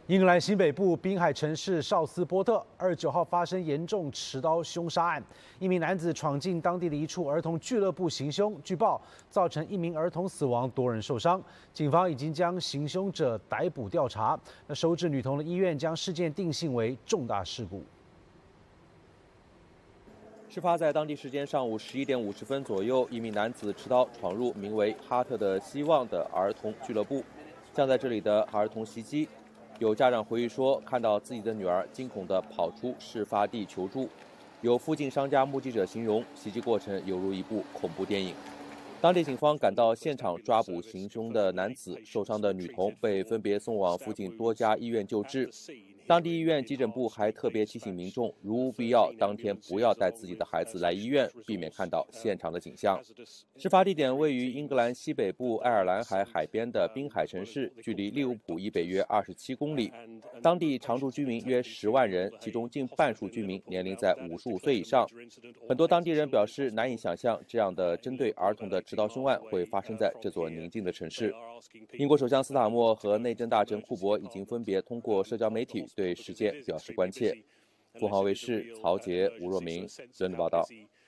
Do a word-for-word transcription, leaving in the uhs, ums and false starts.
英格兰西北部滨海城市绍斯波特二十九号发生严重持刀凶杀案，一名男子闯进当地的一处儿童俱乐部行凶，据报造成一名儿童死亡，多人受伤。警方已经将行凶者逮捕调查。那收治女童的医院将事件定性为重大事故。 事发在当地时间上午十一点五十分左右，一名男子持刀闯入名为哈特的希望的儿童俱乐部，将在这里的儿童袭击。有家长回忆说，看到自己的女儿惊恐地跑出事发地求助。有附近商家目击者形容，袭击过程犹如一部恐怖电影。当地警方赶到现场抓捕行凶的男子，受伤的女童被分别送往附近多家医院救治。当地医院急诊部还特别提醒民众，如无必要，当天不要带自己的孩子来医院，避免看到现场的景象。事发地点位于英格兰西北部爱尔兰海海边的滨海城市，距离利物浦以北约二十七公里。当地常住居民约十万人，其中近半数居民年龄在五十五岁以上。很多当地人表示难以想象这样的针对儿童的持刀凶案会发生在这座宁静的城市。英国首相斯塔默和内政大臣库珀已经分别通过社交媒体对事件表示关切。凤凰卫视曹杰、吴若明，伦敦报道。